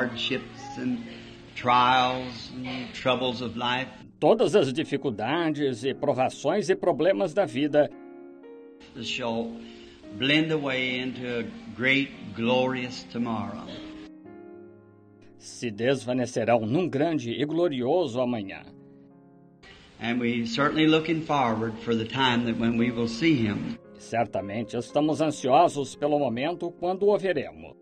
hardships and trials and troubles of life. Todas as dificuldades e provações e problemas da vida Shall blend away into a great, glorious tomorrow. se desvanecerão num grande e glorioso amanhã. And we certainly looking forward for the time that when we will see him. Certamente estamos ansiosos pelo momento quando o veremos.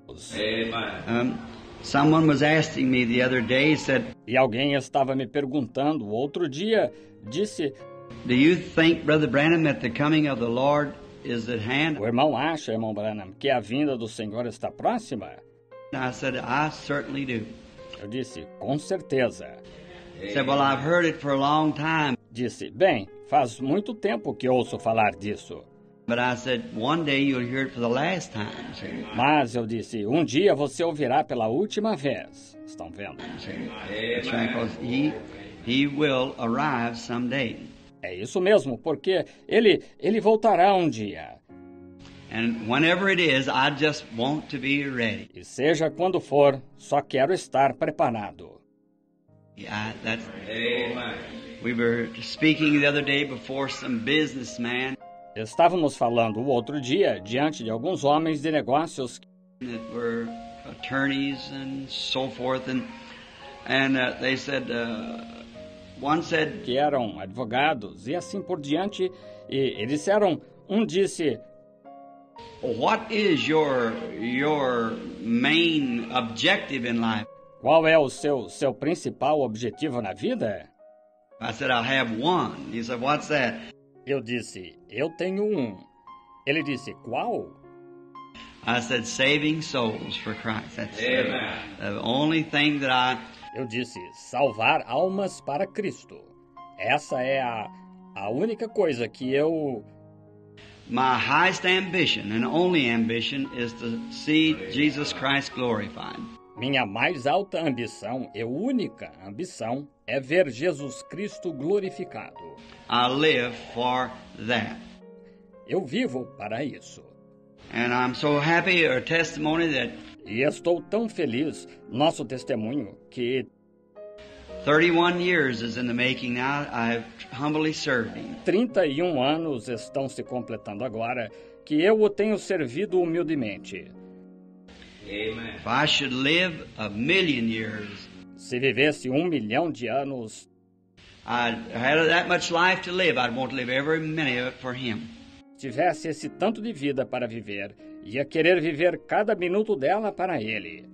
Someone was asking me the other day, said, E alguém estava me perguntando outro dia, disse: do you think, Brother Branham, that the coming of the Lord is at hand? o irmão acha, irmão Branham, que a vinda do Senhor está próxima? I said, I certainly do. Eu disse: com certeza. He said, well, I've heard it for a long time. Disse: bem, faz muito tempo que ouço falar disso. But I said, one day you'll hear it for the last time. See? Mas eu disse: um dia você ouvirá pela última vez. Estão vendo? That's right, because he will arrive someday. É isso mesmo, porque ele voltará um dia. And whenever it is, I just want to be ready. E seja quando for, só quero estar preparado. Yeah, that's. We were speaking the other day before some businessmen Estávamos falando o outro dia diante de alguns homens de negócios that were attorneys and so forth, and they said, one said, que eram advogados e assim por diante, e disseram, um disse: what is your main objective in life? qual é o seu principal objetivo na vida? I said, I have one. He said, what's that? Eu disse: eu tenho um. Ele disse: qual? I said, saving souls for Christ. That's the only thing that Eu disse: salvar almas para Cristo. Essa é a única coisa que my highest ambition and only ambition is to see Jesus Christ glorified. Minha mais alta ambição e única ambição é ver Jesus Cristo glorificado. I live for that. Eu vivo para isso. And I'm so happy, our testimony that E estou tão feliz, nosso testemunho, que 31 years is in the making now. I've humbly served him. 31 anos estão se completando agora, que eu o tenho servido humildemente. If I should live 1,000,000 years, Se vivesse 1 milhão de anos, I had that much life to live. I'd want to live every minute of it for him. tivesse esse tanto de vida para viver, ia querer viver cada minuto dela para ele.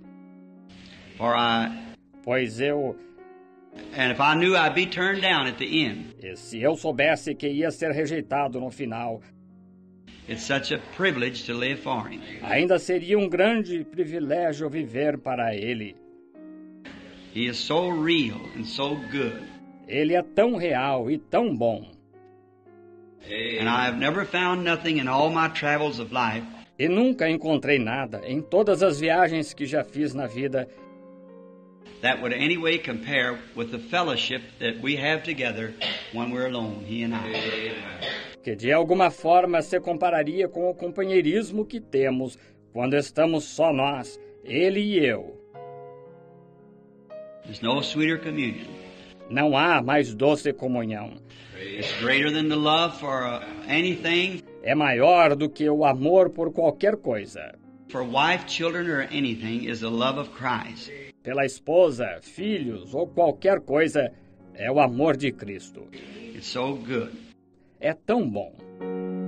Pois And if I knew I'd be turned down at the end, e se eu soubesse que ia ser rejeitado no final, it's such a privilege to live for him. ainda seria um grande privilégio viver para ele. He is so real and so good. Ele é tão real e tão bom. And I have never found nothing in all my travels of life E nunca encontrei nada em todas as viagens que já fiz na vida that would in any way compare with the fellowship that we have together when we're alone, he and I. que de alguma forma se compararia com o companheirismo que temos quando estamos só nós, ele e eu. There's no sweeter communion. Não há mais doce comunhão. It's greater than the love for anything, É maior do que o amor por qualquer coisa. for wife, children, or anything, is the love of Christ. Pela esposa, filhos ou qualquer coisa, é o amor de Cristo. It's so good. É tão bom.